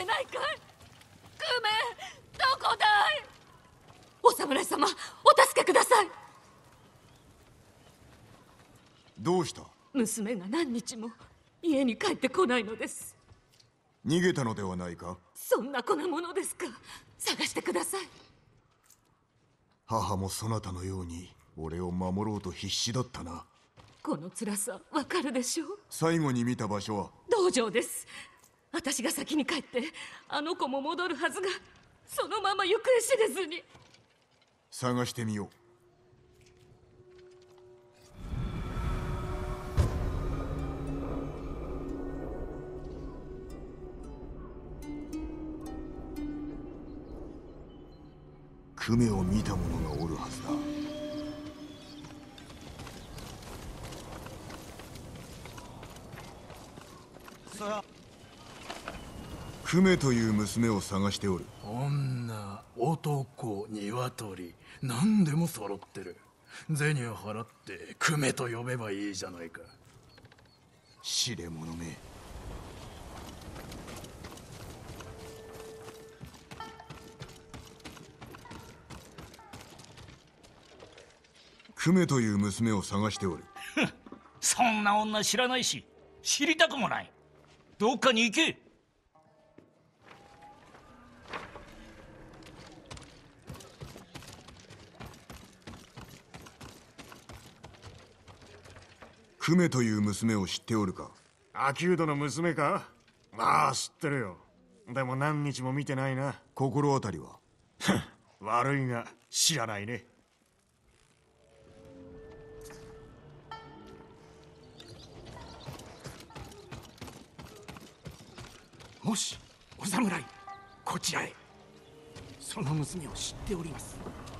てないかい？クメ、どこだい？お侍様、お助けください。 どうした？ 娘が何日も家に帰ってこないのです。 逃げたのではないか？ そんな子なものですか？探してください。 母もそなたのように俺を守ろうと必死だったな。 この辛さわかるでしょう？ 最後に見た場所は道場です。私が先に帰ってあの子も戻るはずが、そのまま行方知れずに。 探してみよう。クメを見た者がおるはずだ。クメという娘を探しておる。 女、男、鶏、何でも揃ってる。銭を払ってクメと呼べばいいじゃないか。 知れ者め。クメという娘を探しておる。 そんな女知らないし、知りたくもない。どっかに行け。 クメという娘を知っておるか？ 秋人の娘か？まあ知ってるよ。でも何日も見てないな。 心当たりは？ 悪いが知らないね。 もしお侍、こちらへ。その娘を知っております。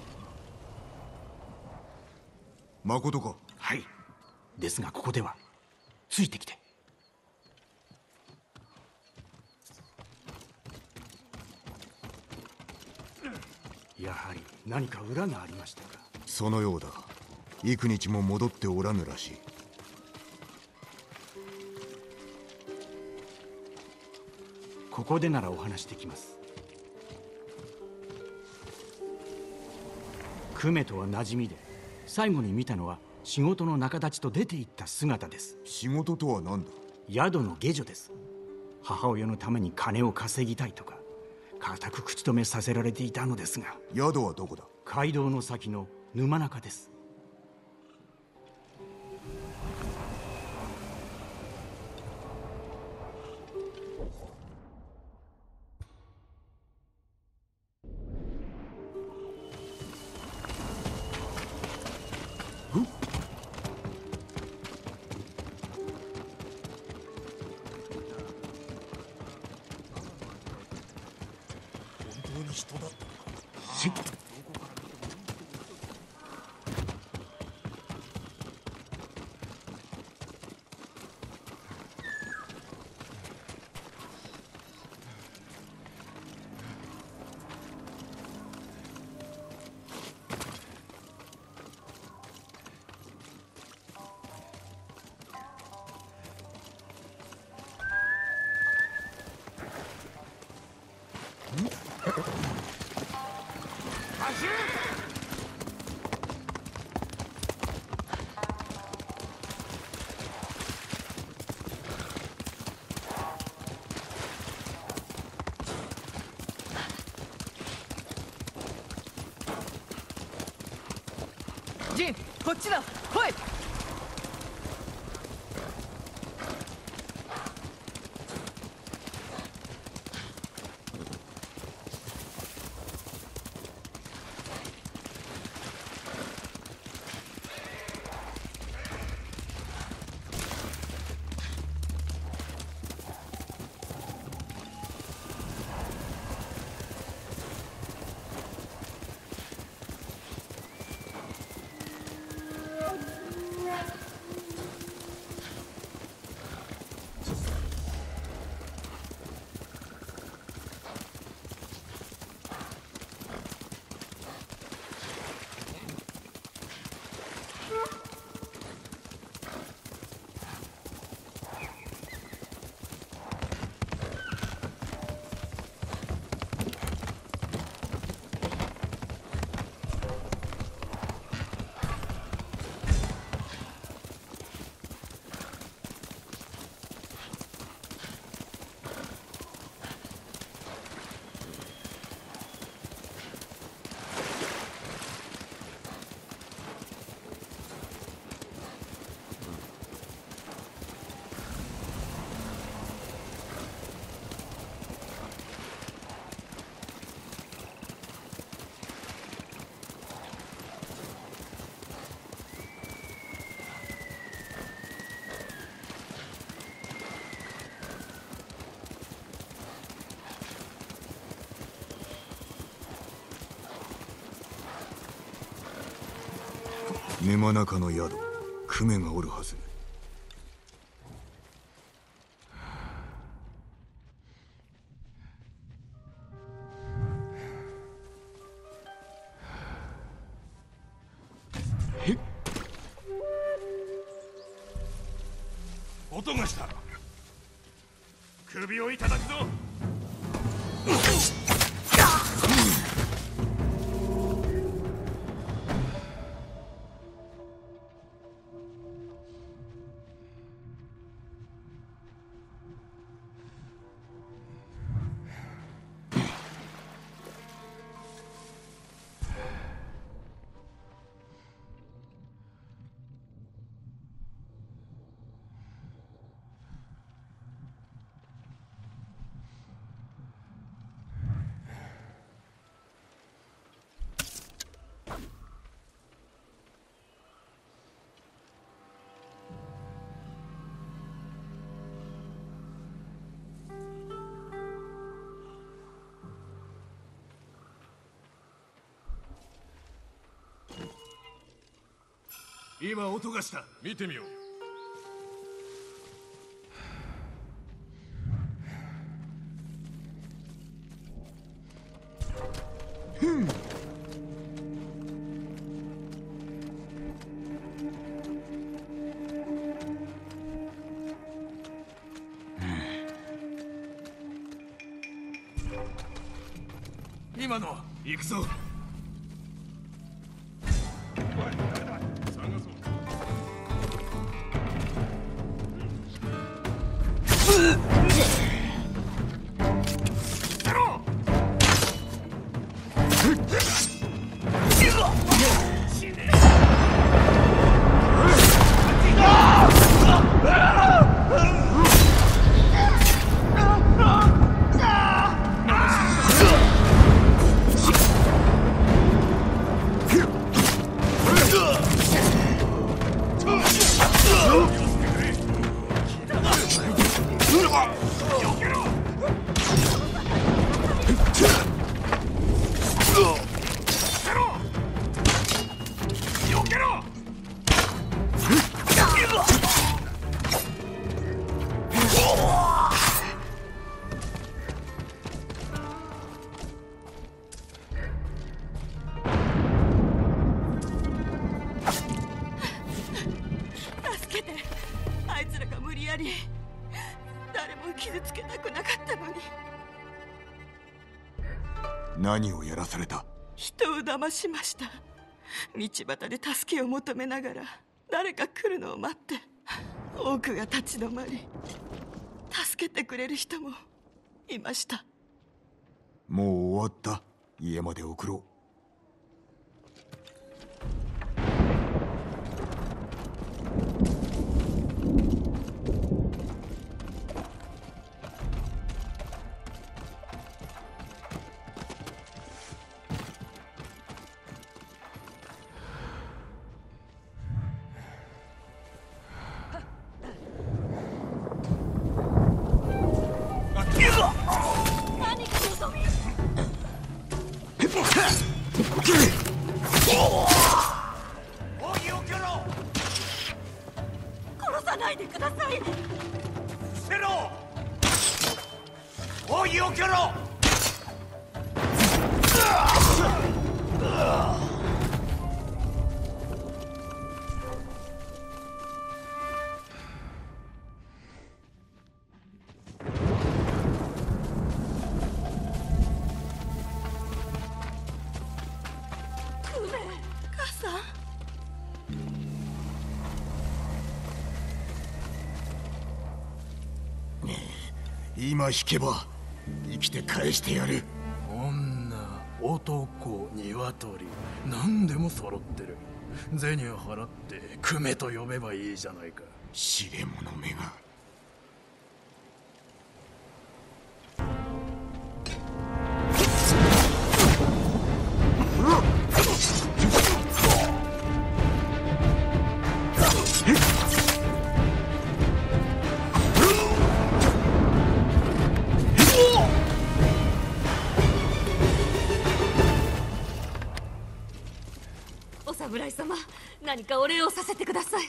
まことか？ はい。ですがここではついてきて。やはり何か裏がありましたか？ そのようだ。幾日も戻っておらぬらしい。 ここでならお話できます。クメとは馴染みで、最後に見たのは仕事の仲立ちと出て行った姿です。 仕事とは何だ？ 宿の下女です。母親のために金を稼ぎたいとか固く口止めさせられていたのですが。 宿はどこだ？ 街道の先の沼中です。 人だった。 ジン、こっちだ。来い。 沼中の宿、久米がおるはず。 音がした。首をいただくぞ。今音がした。見てみよう。今の行くぞ。 何をやらされた？ 人を騙しました。道端で助けを求めながら誰か来るのを待って多くが立ち止まり、助けてくれる人もいました。 もう終わった。家まで送ろう。 殺さないでください。 伏せろ。扇を蹴ろ。 母さん。 今引けば生きて返してやる。 女、男、鶏、何でも揃ってる。銭を払って久米と呼べばいいじゃないか。 知れ者めが。 お侍様、 何かお礼をさせてください。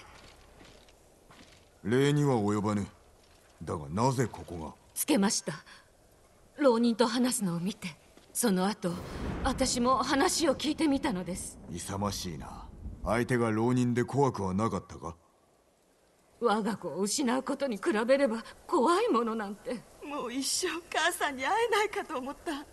礼には及ばぬ。だがなぜここが？ つけました。浪人と話すのを見て、その後私も話を聞いてみたのです。 勇ましいな。相手が浪人で怖くはなかったか？ 我が子を失うことに比べれば怖いものなんて。 もう一生母さんに会えないかと思った。